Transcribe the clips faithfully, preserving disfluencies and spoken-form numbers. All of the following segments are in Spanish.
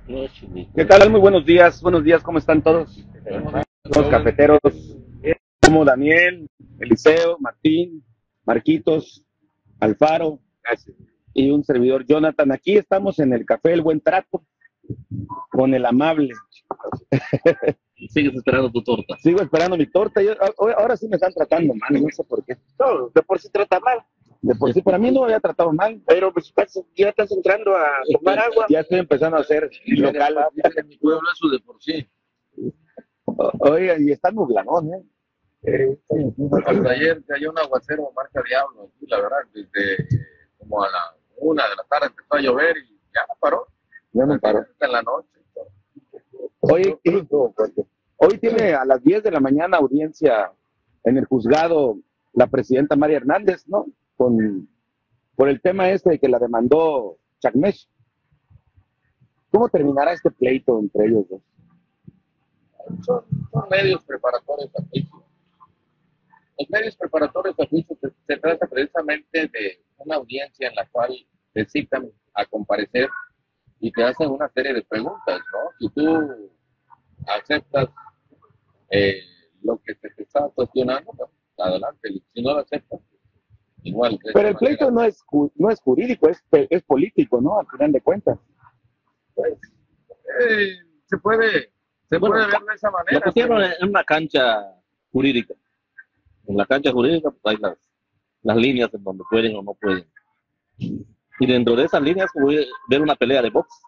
¿Qué tal? Muy buenos días, buenos días, ¿cómo están todos? Los cafeteros, como Daniel, Eliseo, Martín, Marquitos, Alfaro y un servidor Jonathan. Aquí estamos en el Café El Buen Trato con el amable. Sigues esperando tu torta. Sigo esperando mi torta. Yo, ahora sí me están tratando mal, no sé por qué. No, de por sí trata mal. De por sí, para mí no me había tratado mal. Pero pues ya estás entrando a tomar agua. Ya estoy empezando a hacer local. En mi pueblo eso de por sí. Oiga, y está nubladón, ¿eh? Eh, Hasta ayer cayó un aguacero marca Diablo, aquí, la verdad, desde como a la una de la tarde empezó a llover y ya no paró. Ya no paró. En la noche. Hoy, hoy tiene a las diez de la mañana audiencia en el juzgado la presidenta María Hernández, ¿no? Con, por el tema este de que la demandó Chacmesh. ¿Cómo terminará este pleito entre ellos dos? Son, son medios preparatorios a juicio. Los medios preparatorios a juicio se, se trata precisamente de una audiencia en la cual te citan a comparecer y te hacen una serie de preguntas, ¿no? Si tú aceptas eh, lo que se te está cuestionando, pues, adelante. Si no lo aceptas, igual. Pero el pleito no es, no es jurídico, es, es político, ¿no? Al final de cuentas. Pues, eh, se puede, se bueno, puede ver de esa manera. Lo pusieron pero... en una cancha jurídica. En la cancha jurídica pues, hay las, las líneas en donde pueden o no pueden. Y dentro de esas líneas voy a ver una pelea de box.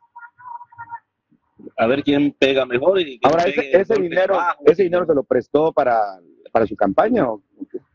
A ver quién pega mejor. Y ahora, ese, ese dinero bajo. ese dinero se lo prestó para, para su campaña, ¿o?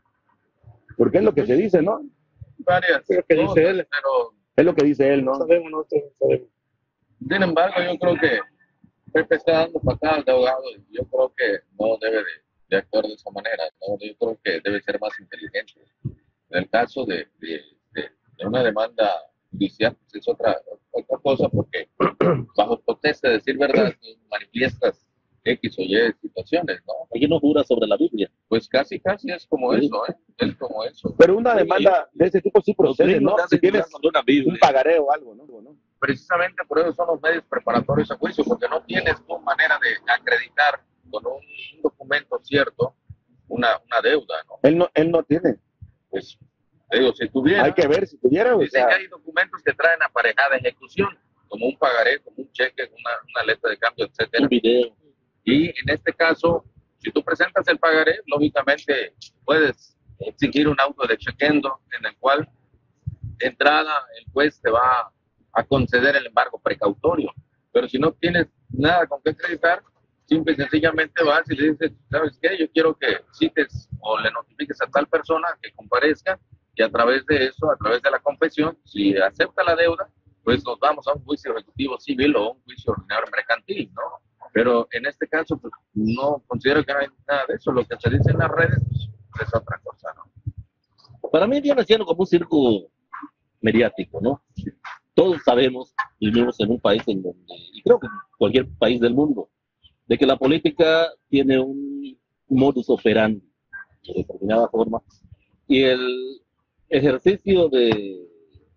Porque es lo que se dice, ¿no? Varias. Es lo que dice cosas, él. Pero es lo que dice él, ¿no? No sabemos, no sabemos. Sin embargo, yo creo que Pepe está dando patadas de ahogado y yo creo que no debe de, de actuar de esa manera, ¿no? Yo creo que debe ser más inteligente. En el caso de, de, de, de una demanda judicial, pues es otra, otra cosa, porque bajo protesta de decir verdad, manifiestas X o Y situaciones, ¿no? Aquí no jura sobre la Biblia. Pues casi, casi es como sí. eso, ¿eh? Es como eso. Pero una demanda de ese tipo sí procede, ¿no? Si tienes una un pagaré o algo, ¿no? Precisamente por eso son los medios preparatorios a juicio, porque no tienes tu manera de acreditar con un, un documento cierto una, una deuda, ¿no? Él no, él no tiene. Pues, digo, si tuviera... Hay que ver si tuviera, o Dicen sea... que hay documentos que traen aparejada ejecución, como un pagaré, como un cheque, una, una letra de cambio, etcétera. Un video. Y en este caso, si tú presentas el pagaré, lógicamente puedes exigir un auto de chequendo en el cual de entrada el juez te va a conceder el embargo precautorio. Pero si no tienes nada con qué acreditar, simple y sencillamente vas y le dices, ¿sabes qué? Yo quiero que cites o le notifiques a tal persona que comparezca y a través de eso, a través de la confesión, si acepta la deuda, pues nos vamos a un juicio ejecutivo civil o un juicio ordinario mercantil, ¿no? Pero en este caso, pues, no considero que no hay nada de eso. Lo que se dice en las redes, pues, es otra cosa, ¿no? Para mí viene siendo como un circo mediático, ¿no? Todos sabemos, vivimos en un país en donde, y creo que en cualquier país del mundo, de que la política tiene un modus operandi de determinada forma, y el ejercicio de,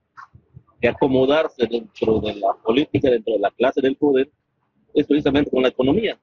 de acomodarse dentro de la política, dentro de la clase del poder, es precisamente con la economía.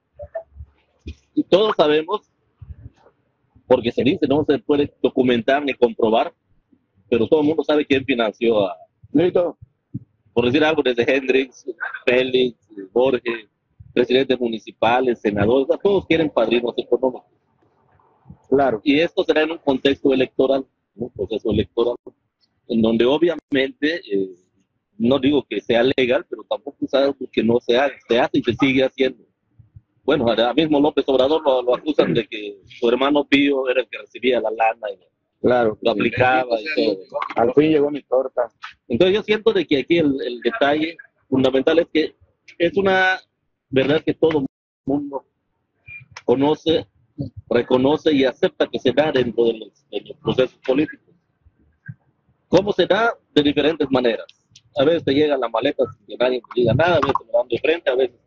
Y todos sabemos, porque se dice, no se puede documentar ni comprobar, pero todo el mundo sabe quién financió a, Lito, por decir algo, desde Hendrix, Félix, Borges, presidentes municipales, senadores, todos quieren padrinos económicos. Claro. Y esto será en un contexto electoral, un proceso electoral, en donde obviamente, eh, no digo que sea legal, pero tampoco es algo que no se haga, se hace y se sigue haciendo. Bueno, ahora mismo López Obrador lo, lo acusan de que su hermano Pío era el que recibía la lana y claro, lo aplicaba y todo. Al fin llegó mi torta. Entonces yo siento de que aquí el, el detalle fundamental es que es una verdad que todo el mundo conoce, reconoce y acepta que se da dentro de los, de los procesos políticos. ¿Cómo se da? De diferentes maneras. A veces te llega la maleta sin que nadie te diga nada, a veces te dan de frente, a veces...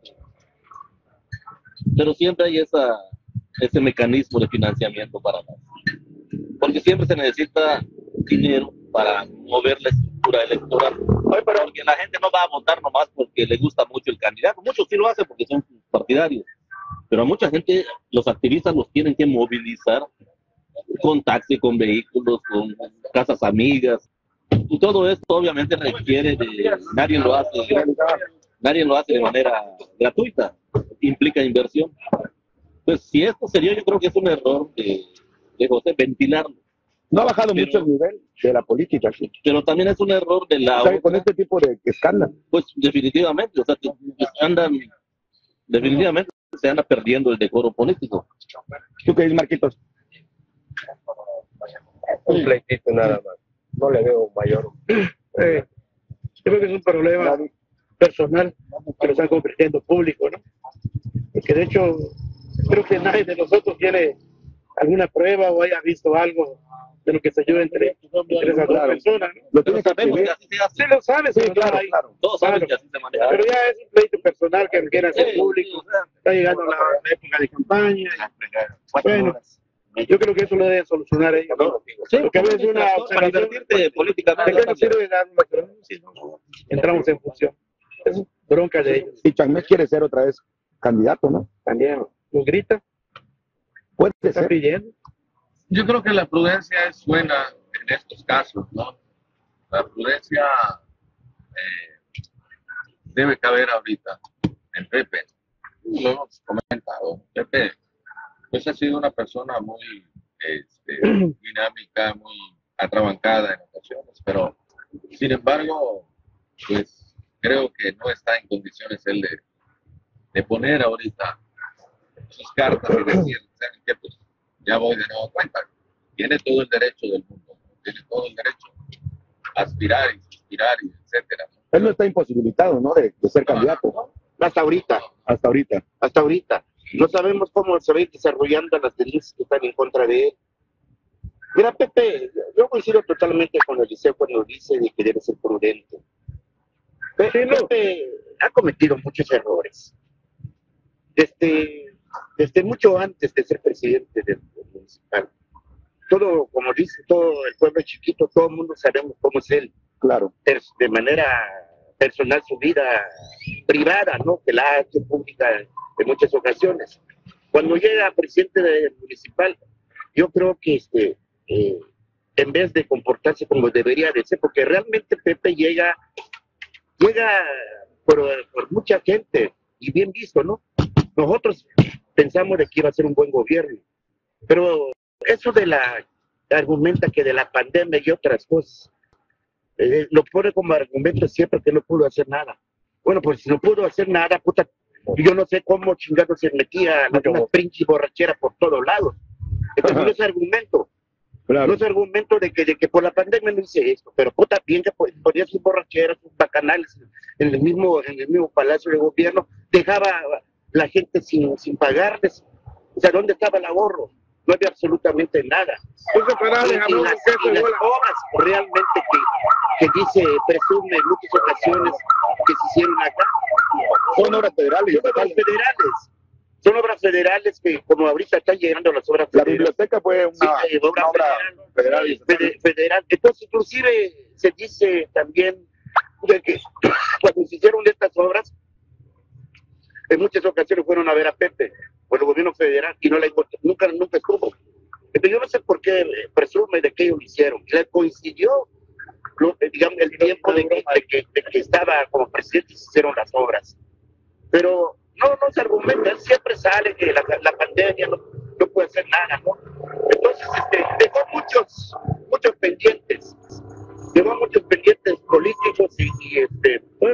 Pero siempre hay esa, ese mecanismo de financiamiento para nada. Porque siempre se necesita dinero para mover la estructura electoral. Oye, pero porque la gente no va a votar nomás porque le gusta mucho el candidato. Muchos sí lo hacen porque son partidarios. Pero a mucha gente, los activistas los tienen que movilizar con taxi, con vehículos, con casas amigas. Y todo esto obviamente requiere de... Nadie lo hace, nadie lo hace de manera gratuita. Implica inversión. Pues si esto sería, yo creo que es un error de, de José ventilarlo. No ha bajado Pero- mucho el nivel de la política, sí. Pero también es un error de la... O sea, con este tipo de escándalo. Pues definitivamente, o sea, que andan, definitivamente se anda perdiendo el decoro político. ¿Tú qué dices, Marquitos? Un pleitito nada más. No le veo mayor. Eh, yo creo que es un problema personal que lo están convirtiendo público, ¿no? Porque de hecho, creo que nadie de nosotros tiene alguna prueba o haya visto algo de lo que se dio entre, entre esas dos Claro. personas, ¿no? Lo Pero tienes que sabemos que escribir. así se hace. Sí lo sabes, Sí, pero claro, no hay- claro. Todos saben Claro. que así se maneja. Pero ya es un pleito personal que quiere hacer Sí, público. sí, o sea, Está llegando la, la época de campaña. Bueno, yo creo que eso lo deben solucionar ellos, ¿no? sí, Porque a veces una para observación divertirte ¿de políticamente. qué nos sirve dar una pero si no entramos en función? Es bronca de ellos. Y Changmes quiere ser otra vez candidato, ¿no? También nos grita, Puede está ser. pidiendo. Yo creo que la prudencia es buena en estos casos, ¿no? La prudencia eh, debe caber ahorita en Pepe. Lo hemos comentado. Pepe, pues ha sido una persona muy este, dinámica, muy atrabancada en ocasiones, pero sin embargo, pues creo que no está en condiciones él de, de poner ahorita sus cartas y decir, ¿saben qué? Pues ya voy de nuevo cuenta. Tiene todo el derecho del mundo, ¿no? Tiene todo el derecho a aspirar y suspirar y etcétera, ¿no? Él no está imposibilitado, ¿no? De, de ser candidato. Hasta ahorita, Hasta ahorita. hasta ahorita. No sabemos cómo se va a ir desarrollando las denuncias que están en contra de él. Mira, Pepe, yo coincido totalmente con Eliseo cuando dice de que debe ser prudente. Pe- Pepe ha cometido muchos errores. Desde, desde mucho antes de ser presidente del, del municipal. Todo, como dice, todo el pueblo es chiquito, todo el mundo sabemos cómo es él. Claro. pers- de manera personal su vida privada, ¿no? Que la ha hecho pública en muchas ocasiones. Cuando llega presidente del municipal, yo creo que este, eh, en vez de comportarse como debería de ser, porque realmente Pepe llega, llega por, por mucha gente y bien visto, ¿no? Nosotros pensamos de que iba a ser un buen gobierno, pero eso de la, argumenta que de la pandemia y otras cosas, eh, lo pone como argumento siempre que no pudo hacer nada. Bueno, pues si no pudo hacer nada, puta, yo no sé cómo chingado se metía una pinche borrachera por todos lados. Entonces no es argumento. Claro. No es argumento de que, de que por la pandemia no hice esto, pero puta, bien que ponía sus borracheras, sus bacanales en el mismo, en el mismo palacio de gobierno, dejaba a la gente sin, sin pagarles. O sea, ¿dónde estaba el ahorro? No había absolutamente nada. Y, y las, y las obras realmente que, que dice, presume en muchas ocasiones que se hicieron acá, Son obras federales. son obras federales. Son obras federales que, como ahorita están llegando las obras La federales. biblioteca fue una, Sí, eh, obra una obra federal, federal. y fede- federal. Entonces, inclusive se dice también de que cuando se hicieron estas obras, en muchas ocasiones fueron a ver a Pepe por el gobierno federal y no la encontró, nunca, nunca estuvo. Entonces, yo no sé por qué eh, presume de que ellos lo hicieron. Le coincidió, lo- eh, digamos, el tiempo de que, de que, de que estaba como presidente y se hicieron las obras. Pero no, no se argumenta, él siempre sale que la, la pandemia no, no puede hacer nada, ¿no? Entonces, este, dejó muchos, muchos pendientes, dejó muchos pendientes políticos y, y este, bueno,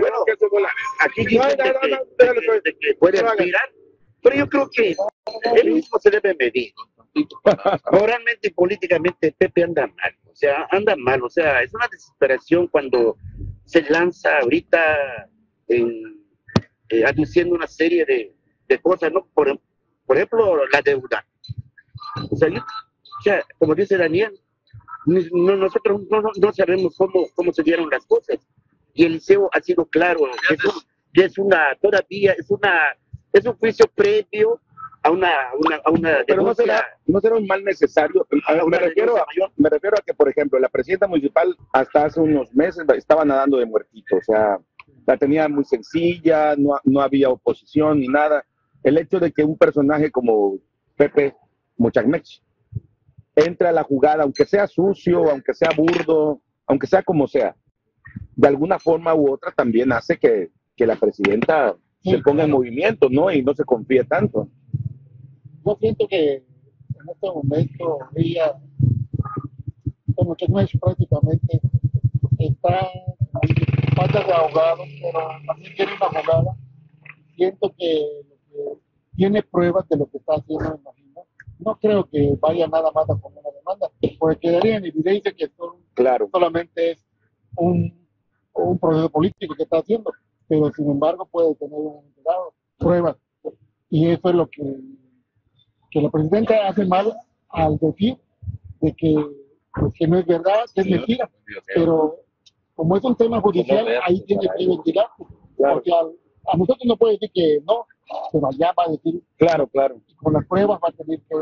aquí dice de que, de que- de que puede aspirar, pero yo creo que él mismo se debe medir. Moralmente y políticamente Pepe anda mal, o sea, anda mal, o sea, es una desesperación cuando se lanza ahorita en Eh, aduciendo una serie de, de cosas, ¿no? Por, por ejemplo, la deuda. O sea, yo- o sea, como dice Daniel, ni- no, nosotros no, no, no sabemos cómo, cómo se dieron las cosas. Y Eliseo ha sido claro, que es, un- que es una, todavía, es una, es un juicio previo a una, una, a una Pero no denuncia. será, no será un mal necesario. A Me una refiero, a, denuncia mayor. me refiero a que, por ejemplo, la presidenta municipal hasta hace unos meses estaba nadando de muertito, o sea, la tenía muy sencilla, no, no había oposición ni nada. El hecho de que un personaje como Pepe Muchagmech entre a la jugada, aunque sea sucio, aunque sea burdo, aunque sea como sea, de alguna forma u otra también hace que, que la presidenta Sí, se ponga en claro. movimiento, ¿no? Y no se confíe tanto. Yo siento que en este momento ella, como que no es prácticamente, está en falta de abogado, pero también tiene una abogada. Siento que, lo que tiene pruebas de lo que está haciendo, me imagino. No creo que vaya nada más a poner una demanda, porque quedaría en evidencia que esto Claro. solamente es un, un proceso político que está haciendo, pero sin embargo puede tener un grado, pruebas. Y eso es lo que, que la presidenta hace mal al decir de que, pues, que no es verdad, que es mentira, pero como es un tema judicial, ahí tiene que ventilar, Claro. porque al- a nosotros no puede decir que no, pero allá va a decir, Claro, claro. con las pruebas va a tener que...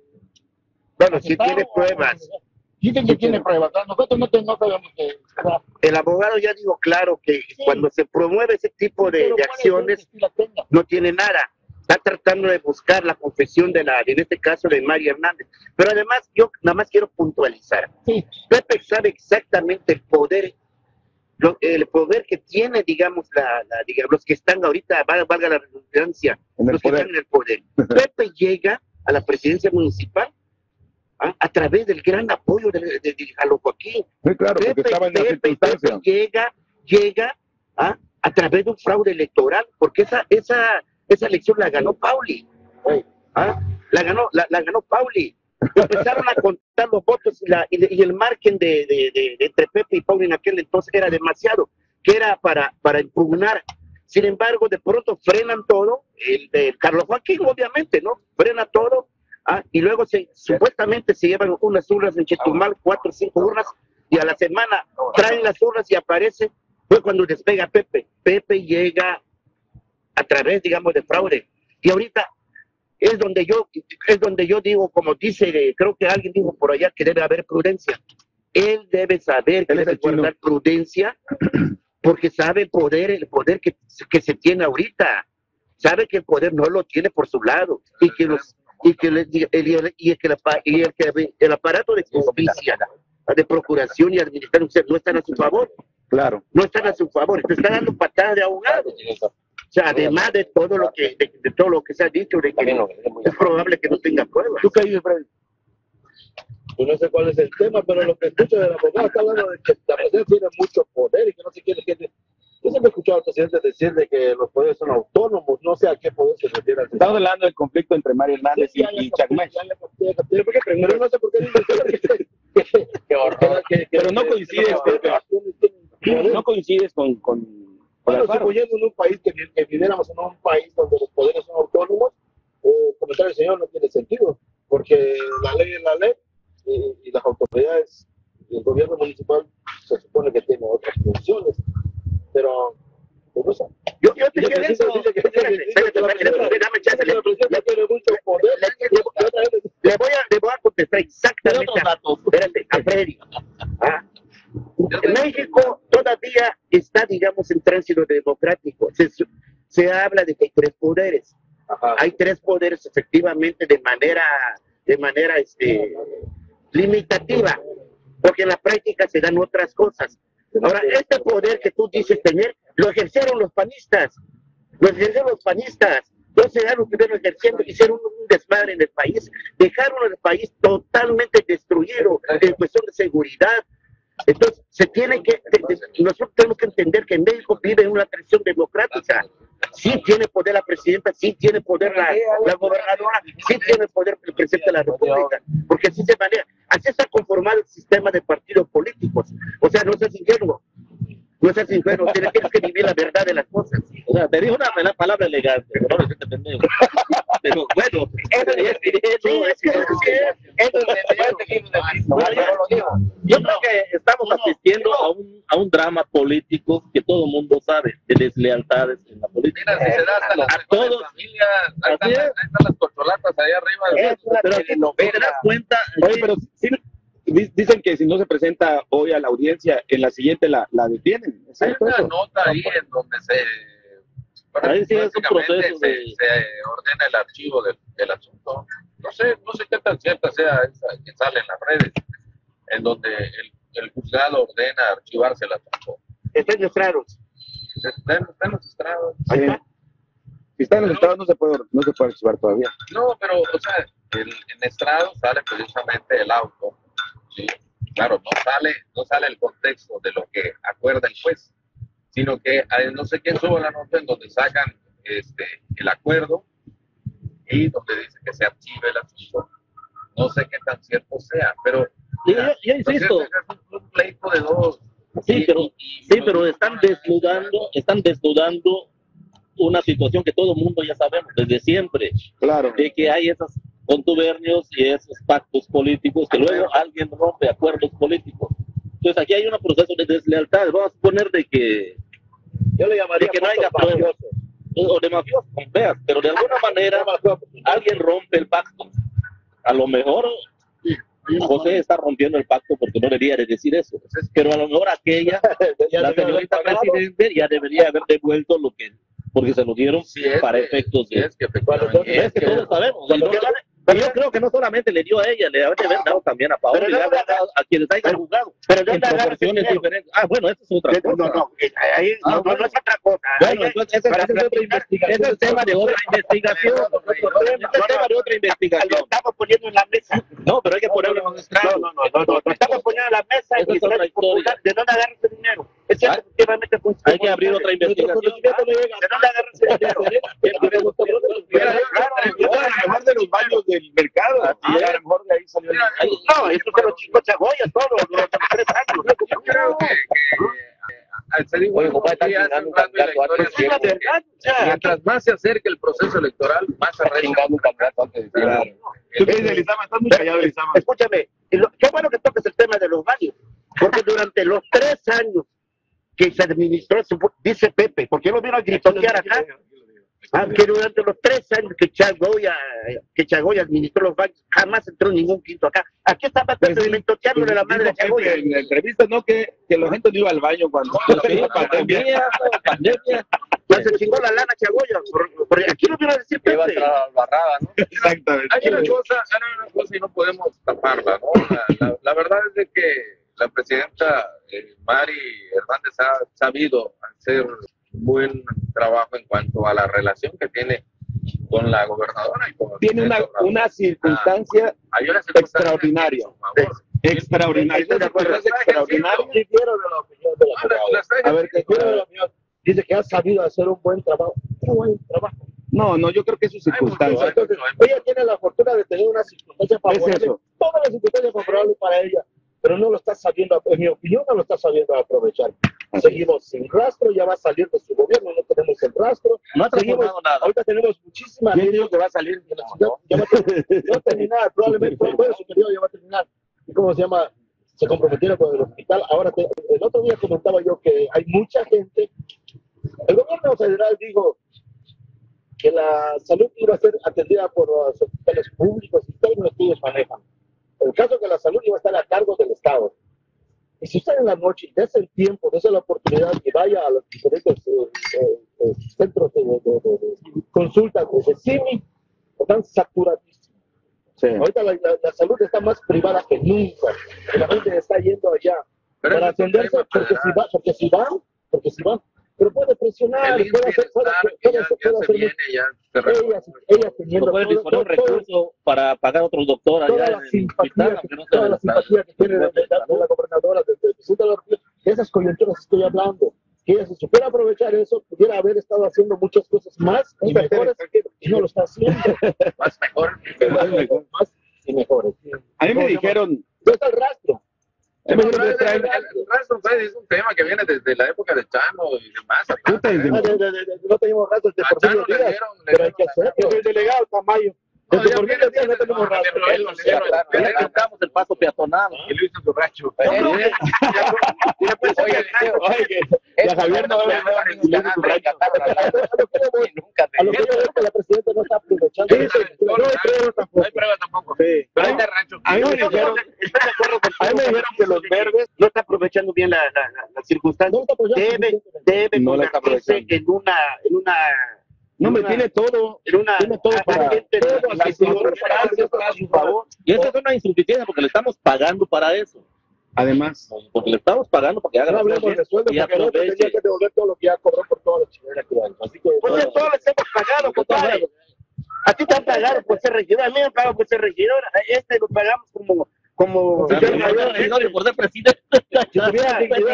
Bueno, si aceptar tiene o- pruebas. Dicen que tiene pruebas, ¿no? Nosotros no, te- no sabemos que... o sea, El abogado ya dijo claro que Sí. cuando se promueve ese tipo de, pero de puede ser acciones que sí la tenga. no tiene nada. Está tratando de buscar la confesión de la, en este caso de María Hernández. Pero además, yo nada más quiero puntualizar. Sí, Pepe sabe exactamente el poder, lo- el poder que tiene, digamos, la, la- digamos, los que están ahorita, val- valga la redundancia, En el los que poder. están en el poder. Pepe llega a la presidencia municipal ¿ah? a través del gran apoyo de, de, de Jalo Joaquín. Sí, claro, porque Pepe, estaba en la Pepe, circunstancia. Pepe llega, llega ¿ah? a través de un fraude electoral, porque esa, esa, esa elección la ganó Pauli. ¿ah? La ganó, la, la ganó Pauli. Empezaron a contar los votos y, la, y, de- y el margen de, de, de- de entre Pepe y Pauli en aquel entonces era demasiado, que era para, para impugnar. Sin embargo, de pronto frenan todo, el de Carlos Joaquín, obviamente, ¿no? Frena todo, ¿ah? y luego se, supuestamente se llevan unas urnas en Chetumal, cuatro o cinco urnas, y a la semana traen las urnas y aparece, fue cuando despega Pepe. Pepe llega a través, digamos, de fraude. Y ahorita es donde yo, es donde yo digo, como dice, creo que alguien dijo por allá que debe haber prudencia. Él debe saber que Él es debe el chino. guardar prudencia, porque sabe el poder, el poder que, que se tiene ahorita. Sabe que el poder no lo tiene por su lado, y que los, y que le- y el, y el que la- y el que el aparato de justicia, de procuración y administración no están a su favor, Claro. no están a su favor, te están dando patadas de ahogado. O sea, además de todo lo que, de, de todo lo que se ha dicho, de que es probable que no tenga pruebas. ¿Tú qué dices, Freddy? Yo no sé cuál es el tema, pero lo que escucho del abogado está hablando de que la presidencia tiene mucho poder y que no se quiere que... Yo siempre he escuchado al presidente decir de que los poderes son autónomos, no sé a qué poder se refiere. Estamos hablando del conflicto entre Mario Hernández y, y Chagmech. Pero no sé por qué dice que... Qué horror. Pero no coincides, porque no coincides con, con, con Bueno, Alfaro. suponiendo en un país que, vi- que viviéramos en un país donde los poderes son autónomos, eh, el comentario del señor no tiene sentido, porque la ley es la ley y, y las autoridades y el gobierno municipal se supone que tiene otras funciones, pero pues no sé. Yo, yo te Y el quiero presidente eso. dice que- Espérate, dice que espérate, la espérate, presidenta- dame chance. dice que Le, la presidenta tiene mucho poder. le- le- Y otra vez- le voy a, le voy a contestar Pero exactamente otros a, datos. espérate, a Freddy. ¿ah? México todavía está, digamos, en tránsito democrático. Se, se habla de que hay tres poderes. Ajá. Hay tres poderes efectivamente de manera, de manera este, limitativa, porque en la práctica se dan otras cosas. Ahora, este poder que tú dices tener, lo ejercieron los panistas, lo ejercieron los panistas, entonces ya lo estuvieron ejerciendo, hicieron un desmadre en el país, dejaron el país totalmente destruido en cuestión de seguridad. Entonces, se tiene que, nosotros tenemos que entender que México vive en una transición democrática. Sí tiene poder la presidenta, sí tiene poder la, la gobernadora, sí tiene poder el presidente de la República, porque así se maneja, así está conformado el sistema de partidos políticos. O sea, no seas ingenuo, no seas ingenuo, tienes, tienes que vivir la verdad de las cosas. O sea, te dijo una pala- palabra elegante, no lo hiciste pendejo. Pero bueno, eso es Sí, es que así es. eso es yo creo que estamos asistiendo a un, a un drama dramas políticos que todo el mundo sabe, de deslealtades en la política. Mira, si se da hasta las A mejores todos. familias, ahí están, Así es. ahí están las corcholatas ahí arriba. Es una Pero aquí no te das telenovela. cuenta. Oye, pero sí, di- dicen que si no se presenta hoy a la audiencia, en la siguiente la, la detienen. ¿Es Hay cierto una eso? nota ahí en donde se, Ahí sí es un prácticamente proceso se, de- se ordena el archivo del, del asunto. No sé, no sé qué tan cierta sea esa que sale en las redes, en donde el, el juzgado ordena archivarse el asunto. Está en estrados. Está en, está en los estrados. Sí. Si está en los estados no se puede, no se puede archivar todavía. No, pero, o sea, el, en estrado sale precisamente el auto. ¿Sí? Claro, no sale, no sale el contexto de lo que acuerda el juez, sino que hay no sé quién sube la nota en donde sacan este, el acuerdo y donde dice que se archive el asunto. No sé qué tan cierto sea, pero Yo, yo- yo lo insisto, cierto es que es un, un pleito de dos. sí, Y- pero, y- y- sí, pero están desnudando, están desnudando una situación que todo el mundo ya sabemos desde siempre, Claro. de que hay esos contubernios y esos pactos políticos que luego alguien rompe acuerdos políticos. Entonces aquí hay un proceso de deslealtad. Vamos a suponer de que, Yo le llamaría de que no haya pactos pruebas, o de mafiosos, con feas, pero de alguna manera alguien rompe el pacto. A lo mejor José está rompiendo el pacto porque no debería de decir eso, pero a lo mejor aquella, Ya la debió haber señorita pagado. presidente, ya debería haber devuelto lo que, porque se lo dieron Si es para que- efectos si de... es que Cuando- efectivamente- Es que todos sabemos. Y, no solamente- y yo creo que no solamente le dio a ella, le debe haber dado también a Paola Pero y le no, debe haber dado a quienes hayan juzgado. Pero ¿de En dónde agarras el proporciones dinero? diferentes. Ah, bueno, eso es otra De- cosa. No, no, eh, ahí Ah, no, no, bueno. no es otra cosa. Bueno, Ahí- entonces ese, para ese es otra platicar- investigación. Ese es tema de otra investigación. Ese es tema de otra Lo investigación. estamos poniendo en la mesa. No, pero hay que ponerlo en un No, estrado. no, no, no, no, lo estamos poniendo en la mesa Esa y es otra Frente historia. Popular, ¿de dónde agarras el dinero? Es cierto, Ah, efectivamente funciona. Hay que abrir otra investigación. ¿De dónde agarras el dinero? Mira, claro, yo a lo mejor de los baños del mercado. Y a lo mejor de ahí salió. Mira, el- No, esto se lo chingó Chagoya todo, durante los tres años. Yo creo que, que eh, se dijo Oye, compadre, sí, están hace chingando un rato y la un candidato historia Es la sigue, verdad, o porque sea, mientras más se acerque el proceso electoral, más se arrecha. Chingando un candidato antes de decir Claro. algo. ¿Tú qué dices, Lizama? Estás muy callado, Lizama. escúchame, y lo- qué bueno que toques el tema de los baños, porque durante los tres años que se administró, supo- dice Pepe, porque yo lo vino a gritotear acá, ah, que durante los tres años que Chagoya, que Chagoya administró los baños, jamás entró ningún quinto acá. Aquí está Pepe Pues sí, gritoteándole la madre de Dijo Pepe Chagoya. en la entrevista, ¿no? Que, que la gente no iba al baño cuando Sí, pandemia, pandemia. Ya se chingó la lana Chagoya, por- por- aquí lo vino a decir Que va a Pepe. entrar a la barrada, ¿no? Exactamente. Hay una cosa, hay una cosa y no podemos taparla, ¿no? La, la- la verdad es de que la presidenta eh, Mari Hernández ha sabido hacer un buen trabajo en cuanto a la relación que tiene con la gobernadora y con el Tiene una, presidente Obrador. una circunstancia Hay una circunstancia extraordinaria. a su favor. extraordinaria. Esa circunstancia extraordinaria. Difiero de la opinión de la Ah, la- abogada. la está A ver, ¿qué- Difiero de la opinión. Dice que ha sabido hacer un buen trabajo. Un buen trabajo. No, no, yo creo que es su Hay mucho, circunstancia. hay Entonces, mucho, hay ella tiene la fortuna de tener una circunstancia favorable. eso. Todas las circunstancias favorables para ella, pero no lo está sabiendo, en mi opinión, no lo está sabiendo aprovechar. Así Seguimos sin rastro, ya va a salir de su gobierno, no tenemos el rastro. No ha Seguimos, transformado nada. ahorita tenemos muchísimas Yo digo que va a salir. de la ciudad, ya va a terminar, ya va a terminar, probablemente puede su periodo ya va a terminar. ¿Y cómo se llama? Se comprometieron con el hospital. Ahora, te- el otro día comentaba yo que hay mucha gente. El gobierno federal dijo que la salud iba a ser atendida por los hospitales públicos y todos los estudios manejan. El caso que la salud iba a estar a cargo del Estado. Y si usted en la noche y des el tiempo, des la oportunidad y vaya a los diferentes eh, eh, eh, centros de, de, de, de consulta de C I M I, están saturadísimos. Sí. Ahorita la, la- la salud está más privada que nunca. Y la gente está yendo allá Pero para ese es un atenderse tema porque si, federal. va, porque si van, porque si van, pero puede presionar, El puede hacer, puede, bienestar puede, que puede ya, hacer, ya puede se hacer viene, mucho. ya se reconoce. Ellas, ellas teniendo No puede todo- disponer un todo- todo- recurso para pagar otro doctor toda allá la en el simpatía, hospital, que, aunque no sea toda del la Estado. simpatía que tiene de, de- de la gobernadora, de, de, de, de la República, de esas coyunturas estoy hablando. Que ella, si supiera aprovechar eso, pudiera haber estado haciendo muchas cosas más y mejores, y no lo está haciendo. Más mejor. Más y mejores. A mí me ¿Cómo se llama? dijeron, ¿Dónde está el rastro? El, me el, dijeron, el, el rastro pues, es un tema que viene desde la época de Chano y demás. Puta, ¿eh? desde- Ah, de- de- de- de- no tenemos rastros de A Porfirio Chano le Díaz, dieron, le pero hay dieron que la- hacerlo. El delegado Tamayo Desde por mí ya no tenemos radio. Ya le quitamos el paso peatonal. Y lo hizo su rancho. Oye, Ya Javier no va a ver su rancho. A lo que yo veo que la presidenta no está aprovechando. Sí, sí, No hay pruebas tampoco. No hay prueba tampoco. Sí. Pero este rancho. a mí me dijeron, estoy de acuerdo contigo, A mí me dijeron que los verdes no está aprovechando bien la, la, la, la circunstancia. no está apoyando. Debe, debe No la está convertirse aprovechando. en una, en una, No, me una- tiene todo. en una tiene todo para- agente de todo, la sí, situación todo, para a su favor. Y esa es una insuficiencia porque le estamos pagando para eso. Además, Porque le estamos pagando para que haga No las hablemos cosas de sueldo y porque no aproveche. tenía que devolver todo lo que ya cobró por todas las chingaderas que hay. Así que Pues ya todos les hemos pagado, compadre. A ti te han pagado por ser regidor, a mí me han pagado por ser regidor. A este lo pagamos como, como. Sí, Pero no, no, no, no, por ser presidente. si tuviera dignidad,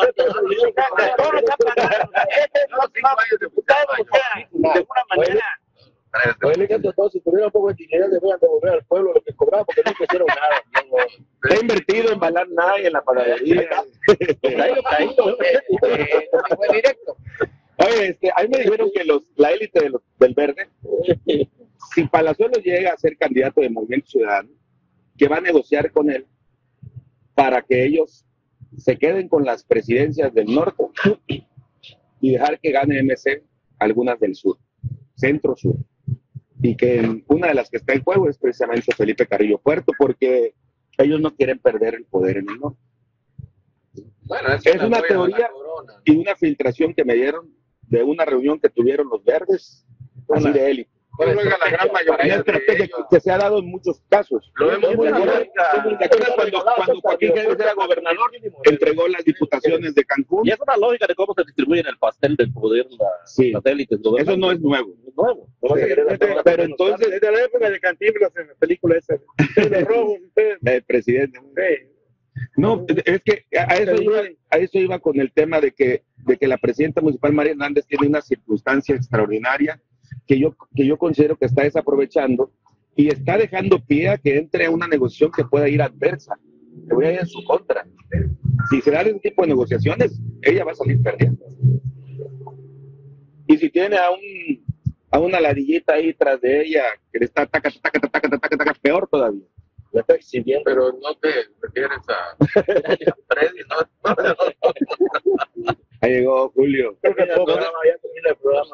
Todos nos han pagado. Este es No, cinco años de diputado, o sea, de alguna manera. oye, le canto todo, si tuviera un poco de dinero deberían devolver al pueblo lo que cobraba porque no hicieron nada. he invertido en balar nada en la panadería. Caído, caído. Fue directo. Oye, este, a mí me dijeron que los, la élite de los- del verde, si Palazuelos llega a ser candidato de Movimiento Ciudadano, que va a negociar con él para que ellos se queden con las presidencias del norte y dejar que gane M C algunas del sur, centro-sur. Y que una de las que está en juego es precisamente Felipe Carrillo Puerto, porque ellos no quieren perder el poder en el norte. Bueno, Es una teoría y una filtración que me dieron de una reunión que tuvieron los verdes, así de élite. Pues, oiga, la gran Una mayoría de estrategia ellos. que se ha dado en muchos casos. Lo vemos muy ¿Te acuerdas cuando, cuando Joaquín Gálvez era gobernador, entregó las diputaciones de Cancún? Y es una lógica de cómo se distribuyen el pastel del poder las Sí. las élites. ¿no? Eso no es nuevo. Es nuevo. Pero entonces, desde la época de Cantinflas en la película esa, los robos, ustedes. el presidente. No, es que a eso iba, a eso iba con el tema de que, de que la presidenta municipal María Hernández tiene una circunstancia extraordinaria que yo, que yo considero que está desaprovechando y está dejando pie a que entre a una negociación que pueda ir adversa, que voy a ir en su contra. Si se dan ese tipo de negociaciones, ella va a salir perdiendo. Y si tiene a un a una ladillita ahí tras de ella que le está taca, taca, taca, taca, taca, taca, peor todavía. La está exhibiendo. Pero no te refieres a Freddy, ¿no? Ahí llegó Julio. Creo que todo programa ya termina el programa.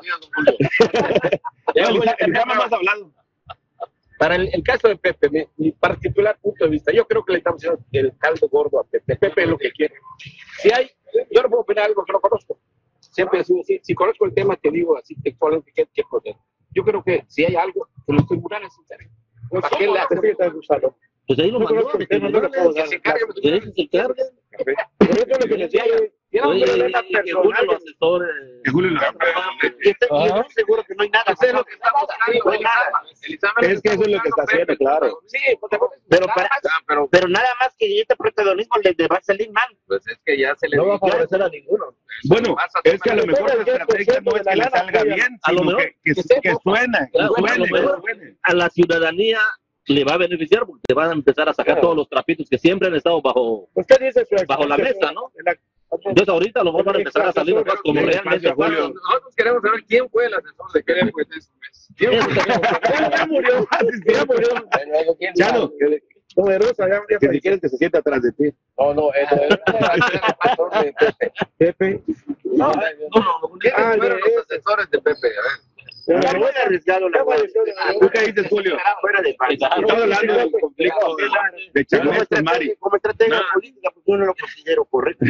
Ya, el, el programa más hablado. Para el, el caso de Pepe, mi, mi particular punto de vista, yo creo que le estamos haciendo el caldo gordo a Pepe. Pepe es lo que quiere. Si hay, yo no puedo opinar algo que no conozco. Siempre he sido así. Si conozco el tema, te digo así textualmente qué qué proceder. Yo creo que si hay algo, que los tribunales se encarguen. ¿Para qué le hacen esto a Gusano? Pues ahí lo Yo mandó. creo que no le puedo dar. Que se encarguen. Que ellos se encarguen. Pero eso es lo que decía yo. Tiene un Oye, problema que Julio personal. lo asesore. Que Julio lo Y estoy, y estoy seguro que no hay nada. Eso es lo que está buscando. No hay nada. Elizabeth, Es que eso es lo que está haciendo, Pepe, claro. Sí, pues, te- Pero, Nada para, más, ah, pero pero nada más que este protagonismo le, le va a salir mal. pues es que ya se le No va a dijo. favorecer a ninguno. Bueno, Pasa, es que a lo toma- mejor la estrategia no es que le salga bien, A lo sino mejor que, que, que sepa. que suena, que Claro, a lo suene, que mejor suene. a la ciudadanía le va a beneficiar porque te van a empezar a sacar Claro. todos los trapitos que siempre han estado bajo, Usted dice su bajo la mesa, ¿no? Entonces ahorita lo van a empezar a salir Pero como ¿quién- realmente Julio, pasan. nosotros queremos saber quién fue el asesor de Pepe pues, ese mes. ¿Quién fue? Ya murió. Ya murió. Ya no, que, No, de Rosa, ya, ya que si quieres que se sienta atrás de ti. No, no, eh, no, eh, era el pastor de Pepe. Pepe. No, no, no. ¿Quiénes Ah, fueron de los asesores de Pepe? A ver. Está muy arriesgado la Ya guardia. falleció de- ¿Tú qué dices, Julio? Fuera de paz. Estamos hablando del conflicto de Como Chávez con Mari. estrategia, como estrategia No. política, pues yo no lo considero correcto.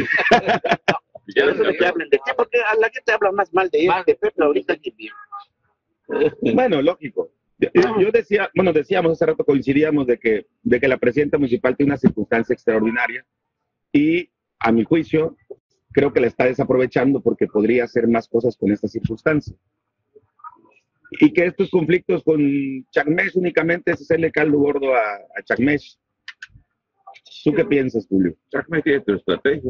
Ya Por eso de que hablen de ti, porque a la gente habla más mal de él, de Pepe ahorita que bien. Bueno, lógico. Yo, yo decía, bueno, decíamos hace rato, coincidíamos de que, de que la presidenta municipal tiene una circunstancia extraordinaria y, a mi juicio, creo que la está desaprovechando porque podría hacer más cosas con esta circunstancia. Y que estos conflictos con Chacmesh únicamente es hacerle caldo gordo a, a Chacmesh. ¿Tú qué piensas, Julio? Chacmesh tiene tu estrategia.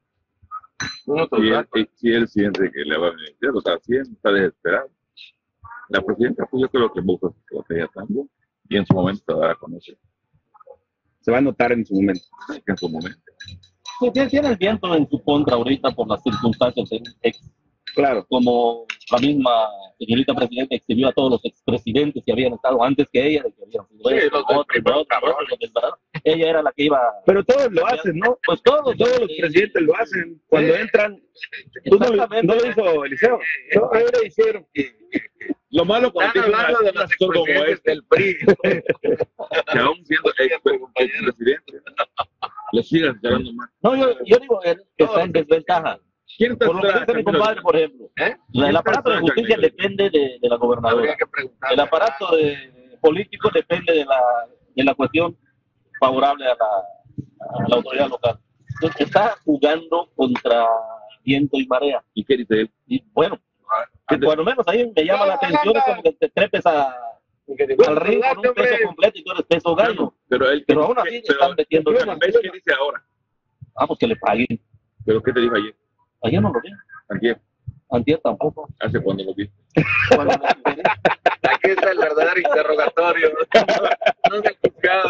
Uno Si él, tras otro. si él siente que le va a beneficiar, o sea, si él está desesperado. La presidenta, pues yo creo que busca su estrategia también. Y en su momento se dará a conocer. Se va a notar en su momento. En su momento. Sí, tiene, tiene el viento en su contra ahorita por las circunstancias ex- Claro. como la misma señorita presidenta exhibió a todos los expresidentes que habían estado antes que ella, de que habían sido Sí, ellos, los del otros, primero, otros, cabrón. otros, los del parado. Ella era la que iba... Pero todos lo hacen, ¿no? Pues todos, Todos los y- presidentes lo hacen. Cuando entran, tú no, lo- no lo hizo Eliseo. No, ahí lo hicieron. Lo malo cuando Están tiene hablando una- de un los asesor como expresidentes este, del P R I. que aún siendo ex- expresidente, le sigan hablando más. No, yo, yo digo que está en desventaja. ¿Quién está Por lo que dice mi compadre, por ejemplo. ¿Eh? La- el aparato de justicia depende de, de la gobernadora. Habría que preguntar. El aparato de, político depende de la, de la cuestión favorable a la, a la autoridad local. Entonces, está jugando contra viento y marea. ¿Y qué dice él? Y bueno, ¿Qué te- por lo menos ahí me llama la atención, es como que te trepes a, al ring con un peso completo y tú eres peso gallo. Pero él, Pero aún así pero- están metiendo. pero ¿ves qué dice ahora? Vamos, que le paguen. ¿Pero qué te dijo ayer? Ayer no lo vi. Ayer, Antier tampoco. hace cuando lo vi. Cuando me enteré. Aquí está el verdadero interrogatorio. No se ha juzgado.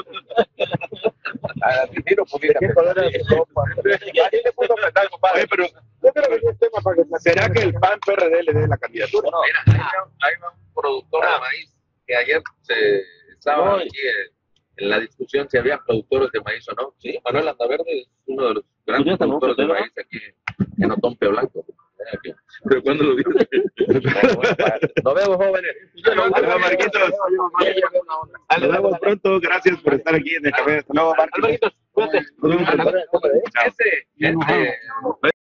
A Tiro publica. ¿Qué poder es su compa? Ahí le puedo comentar, compadre. Oye, pero Yo creo que es un tema para que ¿será que el P A N P R D le dé la candidatura? Mira, ahí va, ahí va un productor de maíz que ayer se estaba No, aquí eh, en la discusión si había productores de maíz o no. Sí, Manuel Andaverde es uno de los grandes Curioso, ¿no? productores de Pero- maíz aquí en Otompe Blanco. Eh, que- ¿Pero cuándo lo viste? Nos vemos, jóvenes. Hola, Marquitos. Nos vemos pronto. Gracias por estar aquí en el café. Hasta luego, Marquitos. Alvarito, cuídate. Nos vemos pronto. Chao. Ese, este,